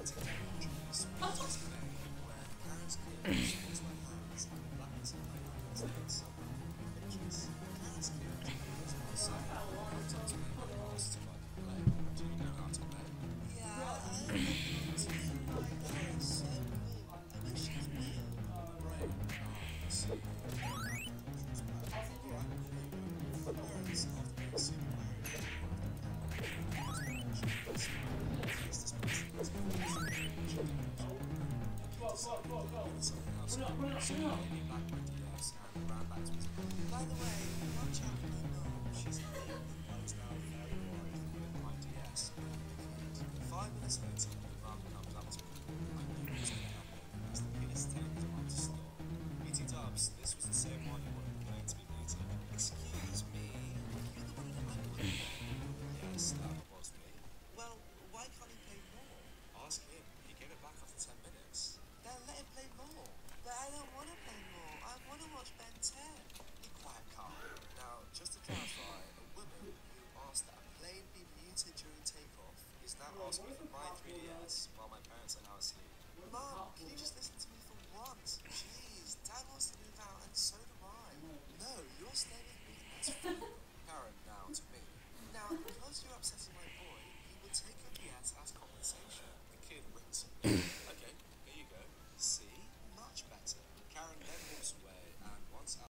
By the way, watch out for my mum. She's a bit right now, very worried with my DS. 5 minutes later, Mum comes up to me. I knew what was going to happen as the kid is telling his mum to stop. BT Dubs, this was the same one you wanted playing to be muted. Excuse me, you're the one that I wanted. Yes, that was me. Well, why can't he play more? Ask him. He gave it back after 10 minutes. Then let him play more. But I don't want to play more. I want to watch Ben 10. Be quiet, Carl. Now, just to clarify, a woman who asked that a plane be muted during takeoff is now asking for my 3DS while my parents are now asleep. Mom, can you just listen to me for once? Jeez, Dad wants to move out and so do I. No, you're staying with me. That's fine. Karen, now to me. Now, because you're upsetting my boy, he will take your DS as compensation. The kid winks at me. Okay, here you go. See? Much better. Karen then walks away and once